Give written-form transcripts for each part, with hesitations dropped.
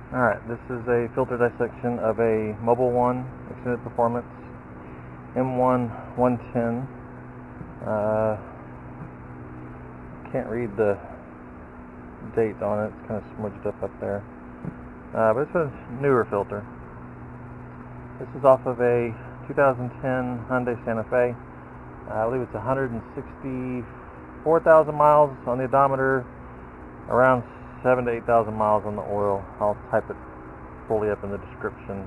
Alright, this is a filter dissection of a Mobil 1 Extended Performance M1-110. Can't read the date on it, it's kind of smudged up there. But it's a newer filter. This is off of a 2010 Hyundai Santa Fe. I believe it's 164,000 miles on the odometer, around 7,000 to 8,000 miles on the oil. I'll type it fully up in the description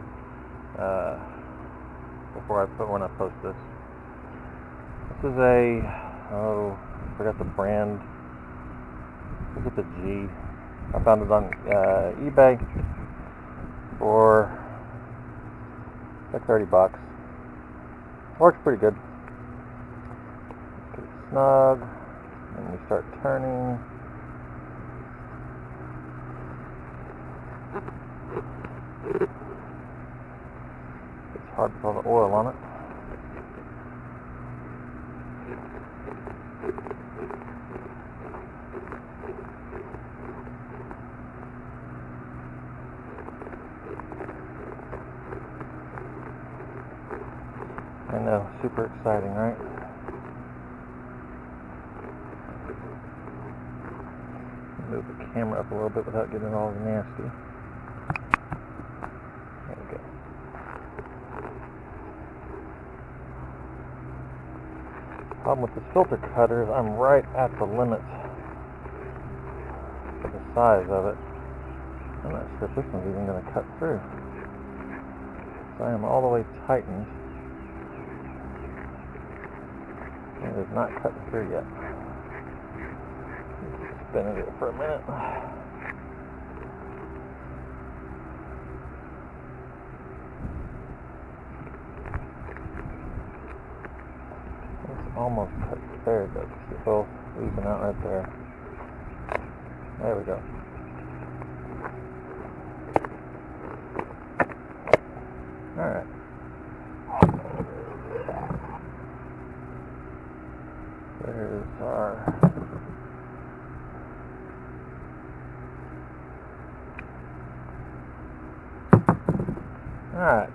when I post this. This is a, I forgot the brand. Look at the G. I found it on eBay for like $30. Works pretty good. Get it snug, and we start turning. It's hard to put the oil on it. I know, super exciting, right? Move the camera up a little bit without getting all nasty. There we go. Problem with this filter cutter is I'm right at the limit for the size of it. I'm not sure if this one's even going to cut through. So I am all the way tightened. It is not cutting through yet. Spinning it for a minute. It's almost cut. There it goes. It's both even out right there. There we go. Alright. There's our alright.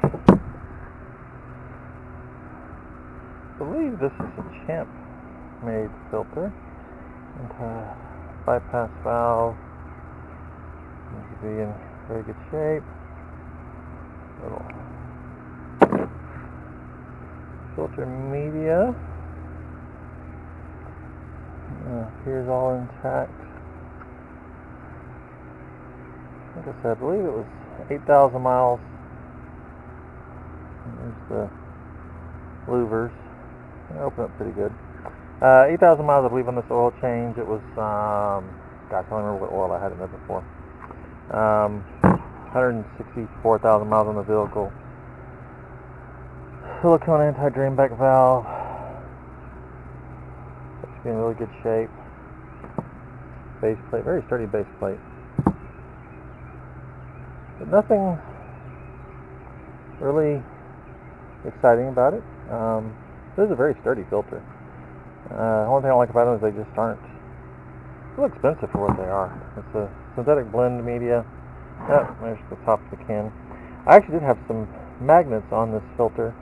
I believe this is a Champ made filter. And bypass valve needs to be in very good shape. Little filter media. Here's all intact. Like I said, I believe it was 8,000 miles. There's the louvers. They open up pretty good. 8,000 miles, I believe, on this oil change. It was, gosh, I don't remember what oil I had in there before. 164,000 miles on the vehicle. Silicone anti-drain back valve. It's in really good shape. Base plate, very sturdy base plate. But nothing really exciting about it. This is a very sturdy filter. The only thing I like about them is they just aren't a little expensive for what they are. It's a synthetic blend media. Yep, there's the top of the can. I actually did have some magnets on this filter,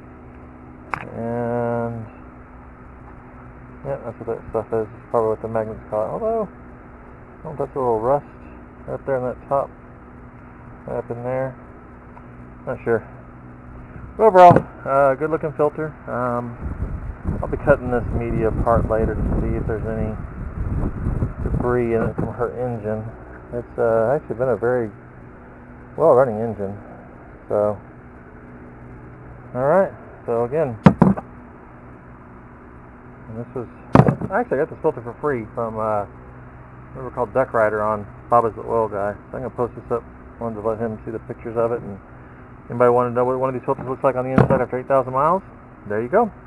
and yeah, that's what that stuff is. It's probably what the magnets call it. Although, oh, that's a little rust right up there in that top, right up in there. Not sure. But overall, good looking filter. I'll be cutting this media apart later to see if there's any debris in it from her engine. It's actually been a very well running engine. So, alright. So again, and this was, actually I got this filter for free from we were called Duck Rider on Bob is the Oil Guy. So I'm going to post this up. I wanted to let him see the pictures of it, and anybody want to know what one of these filters looks like on the inside after 8,000 miles? There you go.